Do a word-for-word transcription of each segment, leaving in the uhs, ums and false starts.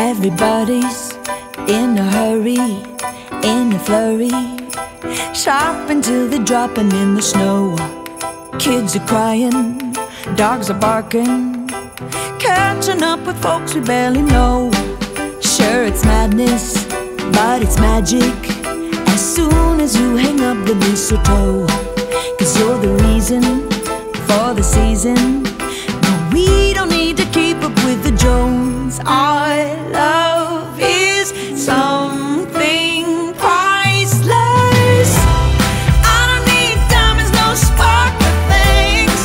Everybody's in a hurry, in a flurry, shopping till they're dropping in the snow. Kids are crying, dogs are barking, catching up with folks we barely know. Sure, it's madness, but it's magic as soon as you hang up the mistletoe. Cause you're the reason for the season. No, we don't need to keep up with the Jones. Our love is something priceless. I don't need diamonds, no sparkly things.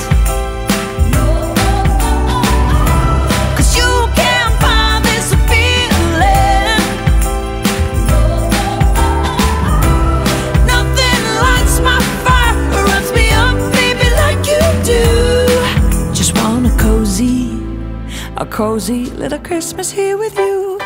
Cause you can't buy this feeling. Nothing lights my fire or runs me up, baby, like you do. Just want a cozy, a cozy little Christmas here with you.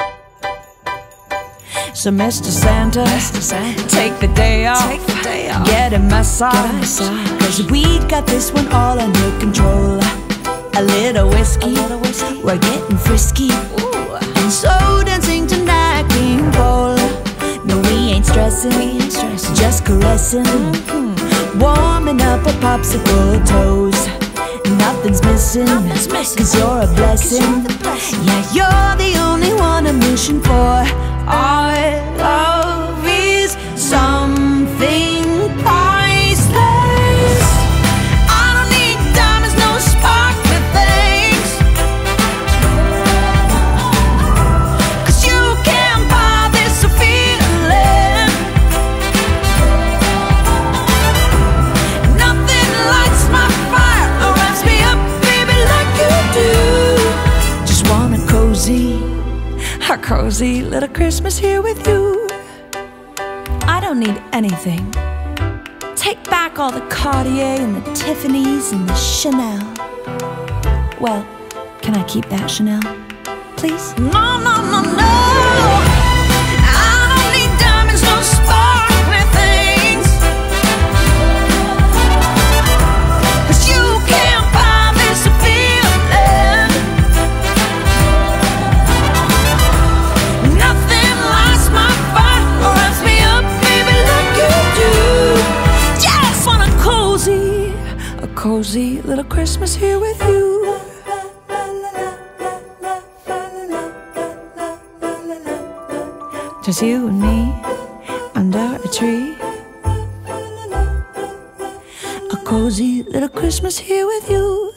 So Mister Santa, Mister Santa, take the day off, take the day off. Get a massage, get a massage. Cause we got this one all under control. A little whiskey, a little whiskey. We're getting frisky. Ooh. And so dancing tonight, King Cole. No, we ain't stressing, we ain't stressing. Just caressing, mm-hmm. Warming up our popsicle toes. Nothing's missing, Nothing's missing. Cause you're a blessing, you're Yeah, you're the only one I'm wishing for. Our love is something priceless. I don't need diamonds, no sparkly things. Cause you can't buy this feeling. Nothing lights my fire or runs me up, baby, like you do. Just want a cozy, a cozy little Christmas here with you. I don't need anything. Take back all the Cartier and the Tiffany's and the Chanel. Well, can I keep that Chanel, please? No, no, no, no. I don't need diamonds, no sparkly things. Cause you can't buy this feeling. Nothing lights my fire or runs me up, baby, like you do. Just want a cozy, a cozy little Christmas here with you. Just you and me under a tree. A cozy little Christmas here with you.